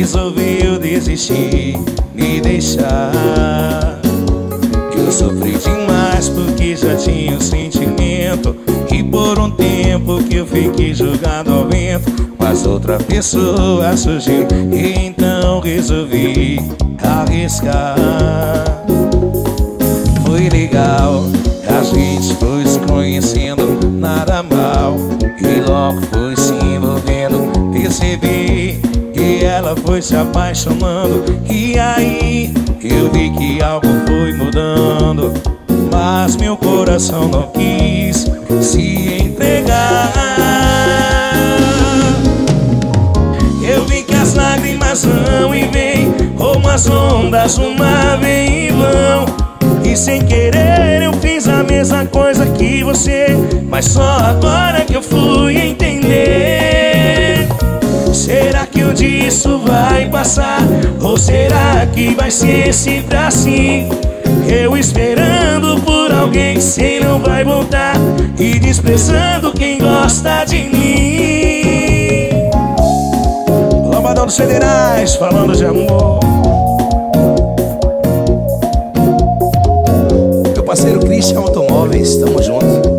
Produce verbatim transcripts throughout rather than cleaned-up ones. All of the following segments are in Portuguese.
resolveu desistir, me deixar. Eu sofri demais porque já tinha um sentimento, e por um tempo que eu fiquei jogado ao vento, mas outra pessoa surgiu e então resolvi arriscar. Foi legal, a gente foi se conhecendo, nada mal, e logo foi se envolvendo. Percebi que ela foi se apaixonando, e aí eu vi que algo foi mudando, mas meu coração não quis se entregar. Eu vi que as lágrimas vão e vêm, como as ondas, uma vem e vão, e sem querer eu fiz a mesma coisa que você, mas só agora que eu fui entender. Será que um dia isso vai passar? Ou será que vai ser sempre assim? Eu esperando por alguém que sei não vai voltar, e desprezando quem gosta de mim. Lambadão dos Federais, falando de amor. Meu parceiro Christian Automóveis, tamo junto.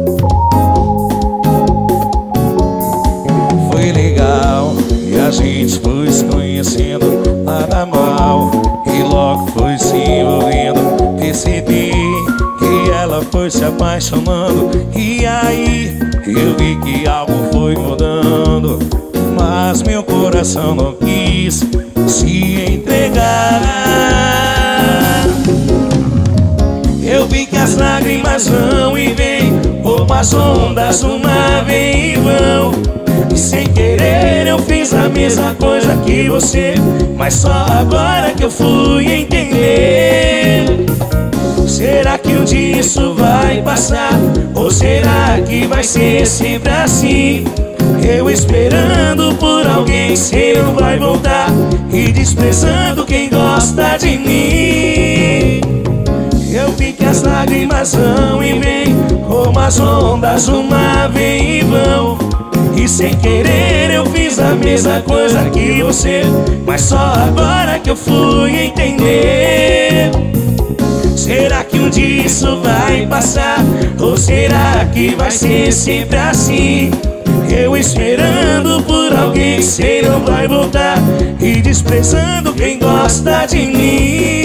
Foi legal, e a gente foi se conhecendo, nada mal, e logo foi se envolvendo. Percebi que ela foi se apaixonando, e aí eu vi que algo foi mudando, mas meu coração não quis se entregar. Eu vi que as lágrimas vão e vêm, como as ondas, uma vem e vão, e sem querer eu fiz a mesma coisa que você, mas só agora que eu fui entender. Será que um dia isso vai passar? Ou será que vai ser sempre assim? Eu esperando por alguém, sei não vai voltar, e desprezando quem gosta de mim. Eu vi que as lágrimas vão e vêm, como as ondas, uma vem e vão, e sem querer eu fiz a mesma coisa que você, mas só agora que eu fui entender. Será que um dia isso vai passar? Ou será que vai ser sempre assim? Eu esperando por alguém que sei não vai voltar, e desprezando quem gosta de mim.